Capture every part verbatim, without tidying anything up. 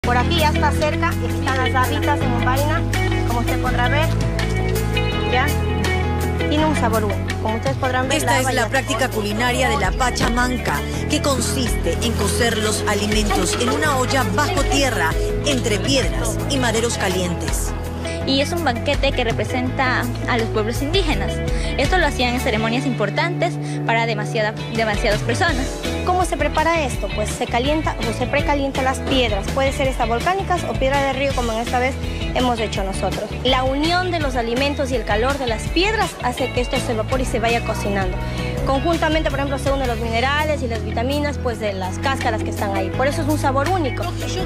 Por aquí ya está cerca, están las barritas en vaina, como usted podrá ver, ya, tiene un sabor único, como ustedes podrán ver. Esta es la práctica culinaria de la pachamanca, que consiste en cocer los alimentos en una olla bajo tierra, entre piedras y maderos calientes. Y es un banquete que representa a los pueblos indígenas. Esto lo hacían en ceremonias importantes para demasiada, demasiadas personas. ¿Cómo se prepara esto? Pues se calienta o se precalienta las piedras. Puede ser estas volcánicas o piedra de río, como en esta vez hemos hecho nosotros. La unión de los alimentos y el calor de las piedras hace que esto se evapore y se vaya cocinando. Conjuntamente, por ejemplo, se unen los minerales y las vitaminas, pues de las cáscaras que están ahí. Por eso es un sabor único.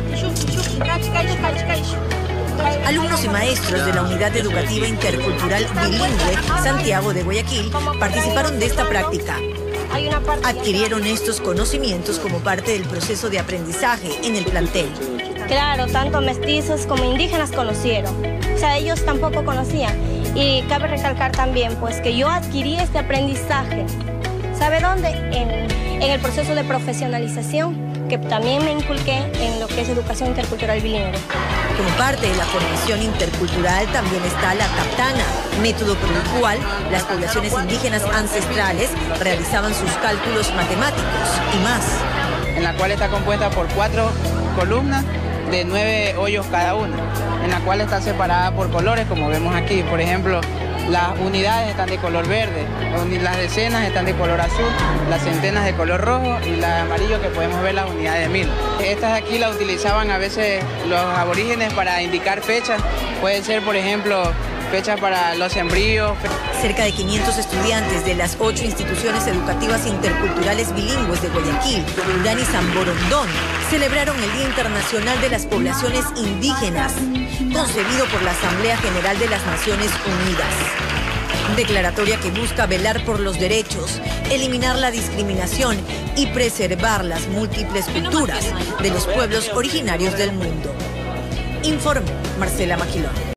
Alumnos y maestros de la Unidad Educativa Intercultural Bilingüe Santiago de Guayaquil participaron de esta práctica. Adquirieron estos conocimientos como parte del proceso de aprendizaje en el plantel. Claro, tanto mestizos como indígenas conocieron. O sea, ellos tampoco conocían. Y cabe recalcar también, pues, que yo adquirí este aprendizaje. ¿Sabe dónde? En, en el proceso de profesionalización, que también me inculqué en lo que es educación intercultural bilingüe. Como parte de la formación intercultural también está la taptana, método por el cual las poblaciones indígenas ancestrales realizaban sus cálculos matemáticos y más. En la cual está compuesta por cuatro columnas de nueve hoyos cada una, en la cual está separada por colores, como vemos aquí. Por ejemplo, las unidades están de color verde, las decenas están de color azul, las centenas de color rojo y las amarillo, que podemos ver las unidades de mil. Estas aquí las utilizaban a veces los aborígenes para indicar fechas. Puede ser, por ejemplo, fechas para los sembríos. Cerca de quinientos estudiantes de las ocho instituciones educativas interculturales bilingües de Guayaquil, Urán y San Borondón celebraron el Día Internacional de las Poblaciones Indígenas, concebido por la Asamblea General de las Naciones Unidas. Declaratoria que busca velar por los derechos, eliminar la discriminación y preservar las múltiples culturas de los pueblos originarios del mundo. Informó Marcela Maquilón.